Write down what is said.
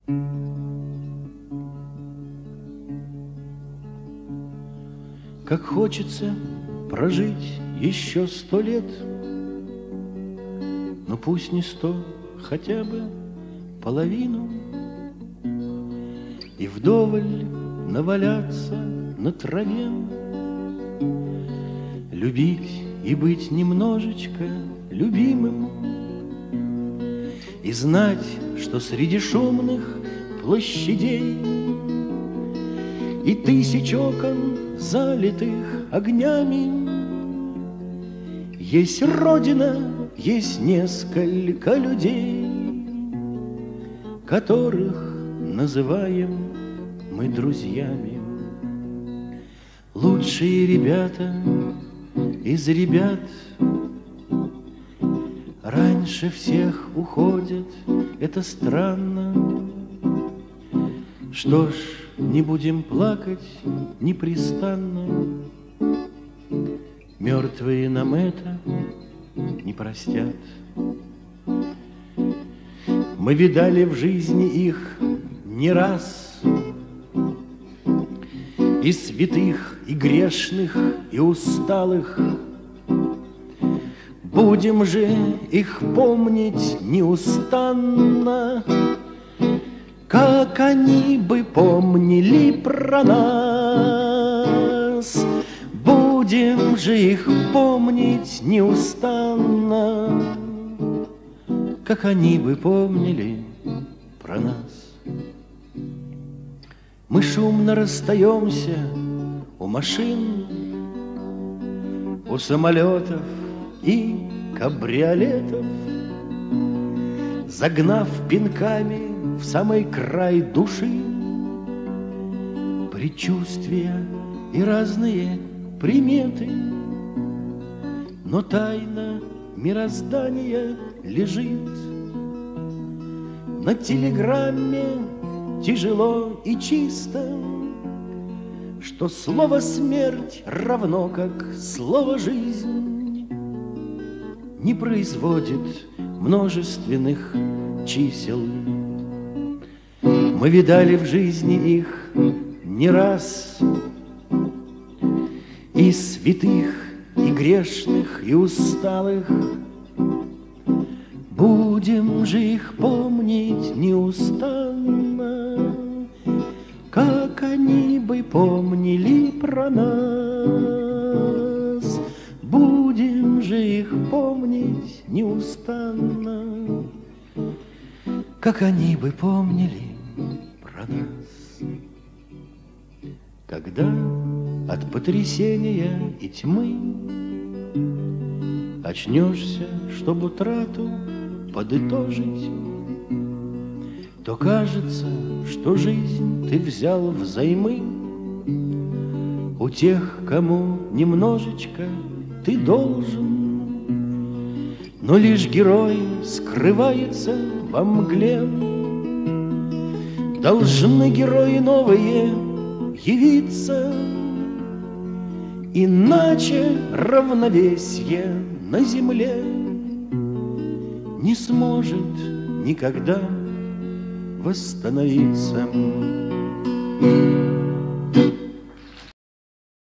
Как хочется прожить еще 100 лет, но пусть не 100, хотя бы половину, и вдоволь наваляться на траве, любить и быть немножечко любимым, и знать, что среди шумных площадей и тысяч окон, залитых огнями, есть Родина, есть несколько людей, которых называем мы друзьями. Лучшие ребята из ребят раньше всех уходят, это странно. Что ж, не будем плакать непрестанно, мертвые нам это не простят. Мы видали в жизни их не раз, и святых, и грешных, и усталых. Будем же их помнить неустанно, как они бы помнили про нас. Будем же их помнить неустанно, как они бы помнили про нас. Мы шумно расстаемся у машин, у самолетов и кабриолетов, загнав пинками в самый край души предчувствия и разные приметы. Но тайна мироздания лежит на телеграмме тяжело и чисто, что слово «смерть» равно как слово «жизнь» не производит множественных чисел. Мы видали в жизни их не раз, и святых, и грешных, и усталых. Будем же их помнить неустанно, как они бы помнили про нас. Будем же их помнить неустанно, как они бы помнили про нас. Когда от потрясения и тьмы очнешься, чтоб утрату подытожить, то кажется, что жизнь ты взял взаймы у тех, кому немножечко ты должен. Но лишь герой скрывается во мгле, должны герои новые явиться, иначе равновесие на земле не сможет никогда восстановиться.